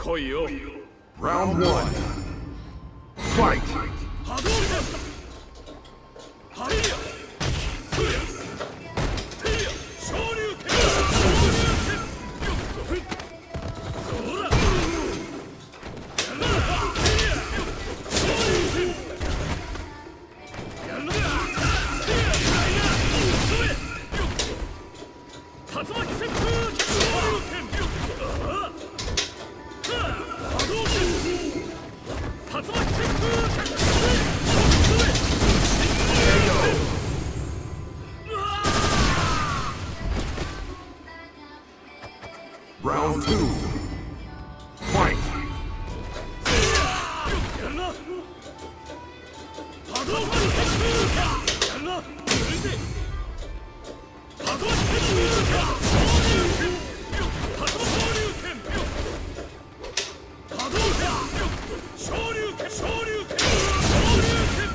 来いよ。 Round one. Fight. 波動拳。ハリア。スリア。テリア。昇竜拳。そうだ。やるな。テリア。昇竜拳。やるな。テリア。それ。竜巻旋風。昇竜拳。波動拳。竜巻旋風。 Round two. Fight. やるな。波動拳旋風。やるな。続いて。波動拳旋風。昇竜拳。波動昇竜拳。波動拳。昇竜拳。昇竜拳。昇竜拳。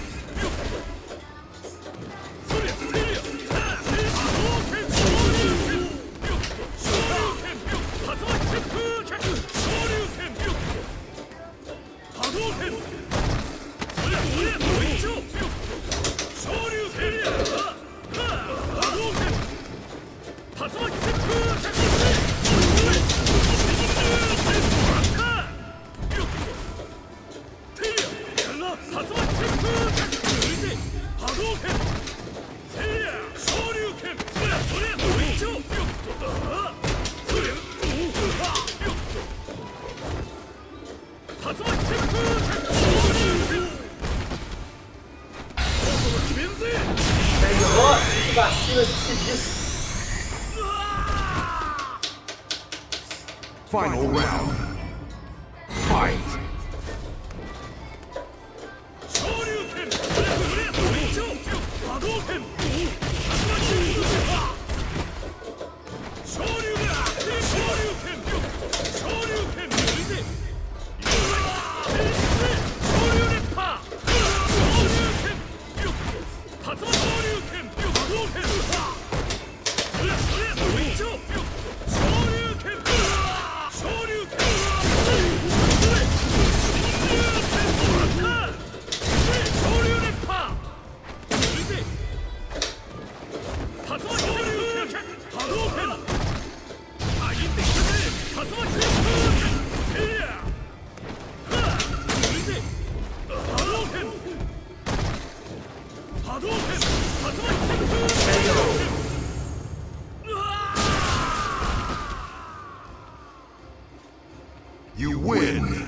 そりゃテリア。波動拳。昇竜拳。昇竜拳。竜巻旋風脚。昇竜拳。波動拳。そりゃご一丁。昇竜テリア。波動拳。竜巻旋風脚。テリア。やるな。竜巻旋風脚。続いて波動拳。テリア。昇竜拳。そりゃご一丁。そりゃ竜巻旋風脚。昇竜拳。決めんぜ。 Melhorou que vacina de serviço. Final round. Fight. 昇竜拳。そりゃご一丁。波動拳。竜巻旋風脚。昇竜拳。昇竜拳。昇竜拳。続いて昇竜連覇。昇竜拳。竜巻昇竜拳。波動拳。そりゃご一丁。昇竜拳。昇竜拳。昇竜連覇。続いて竜巻昇竜拳。波動拳。たぎってきたぜ。竜巻旋風脚。テリア。続いて波動拳。波動拳。竜巻旋風脚。 You win.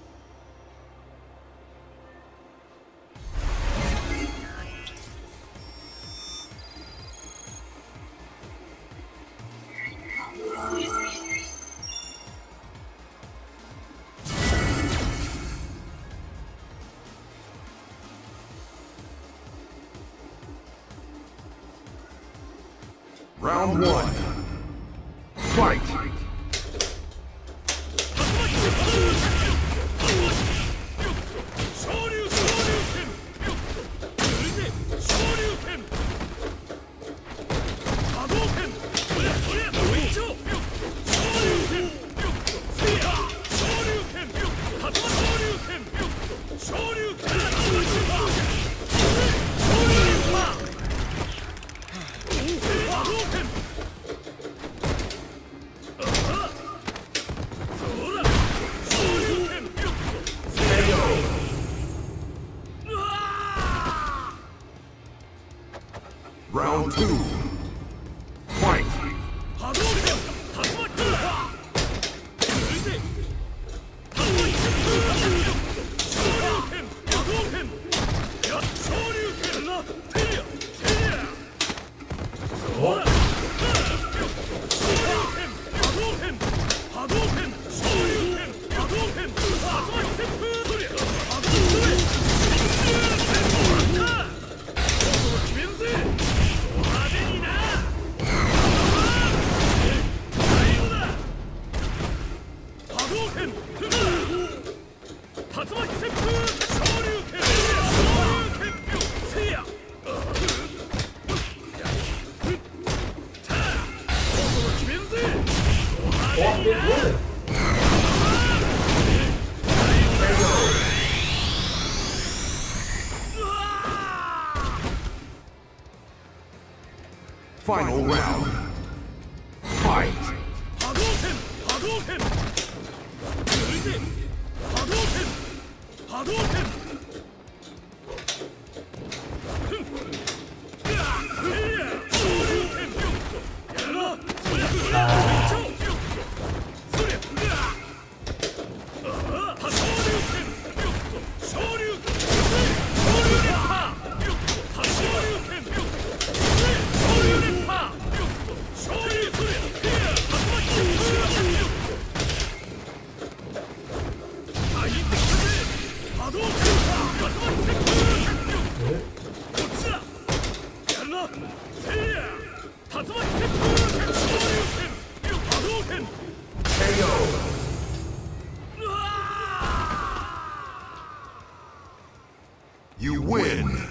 Round one. Fight. 昇竜拳。続いて昇竜拳。波動拳。そりゃご一丁。昇竜拳。せいや。昇竜拳。竜巻昇竜拳。昇竜拳。昇竜連覇。波動拳。そうだ。昇竜拳。せいや。 Round two. Fight. 波動拳。竜巻。続いて竜巻旋風脚。昇竜拳。波動拳。昇竜拳な。テリア。そうだ。昇竜拳。波動拳。波動拳。昇竜拳。波動拳。竜巻旋風。そりゃ波動拳。決めんぜ。派手にな。最後だ。波動拳。竜巻旋風。昇竜拳。昇竜拳。せいや。決めんぜ。派手にな。 Final round. Fight. 波動拳波動拳抜いて波動拳波動拳ふんうわっいや昇竜拳やるなそりゃそりゃそりゃああ昇竜拳昇竜拳昇竜連覇昇竜拳昇竜連覇昇竜そりゃいや竜巻入ってきたぜ波動拳竜巻旋風こっちだやるなせいや竜巻旋風昇竜拳波動拳 KO. You win.